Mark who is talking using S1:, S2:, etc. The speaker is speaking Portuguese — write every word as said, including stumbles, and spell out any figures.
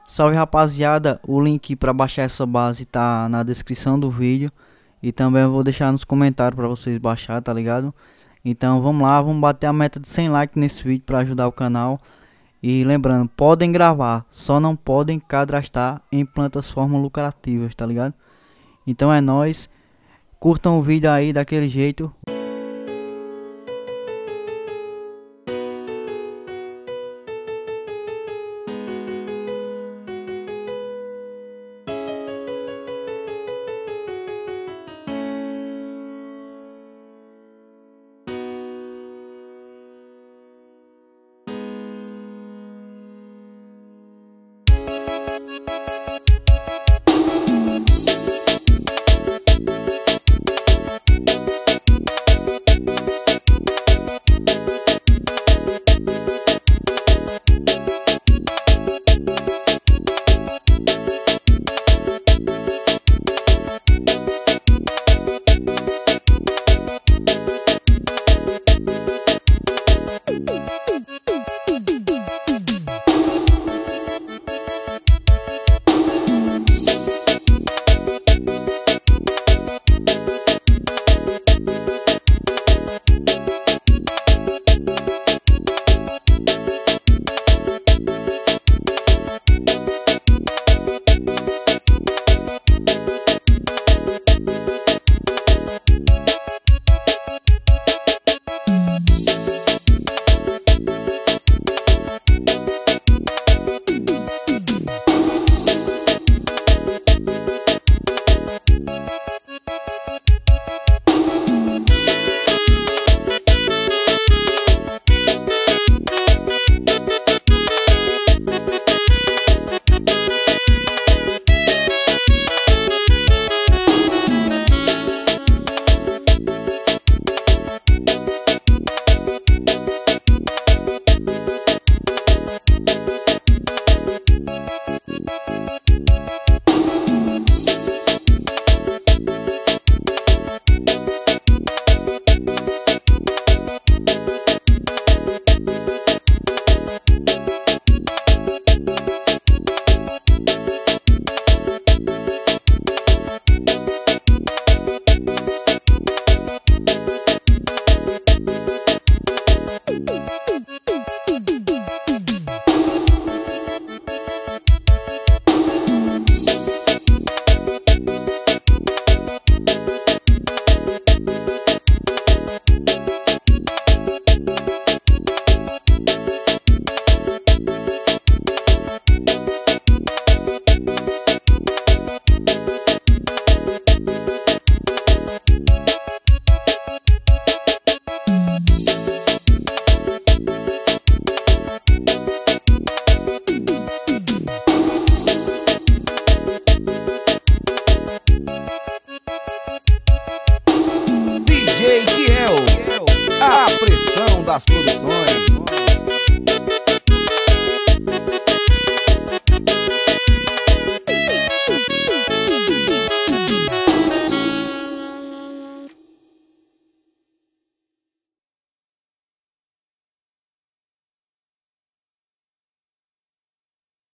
S1: Salve rapaziada, o link para baixar essa base tá na descrição do vídeo e também eu vou deixar nos comentários para vocês baixar, tá ligado? Então vamos lá, vamos bater a meta de cem likes nesse vídeo para ajudar o canal. E lembrando, podem gravar, só não podem cadastrar em plataformas lucrativas, tá ligado? Então é nóis, curtam o vídeo aí daquele jeito.
S2: D J Kiel, a pressão das produções.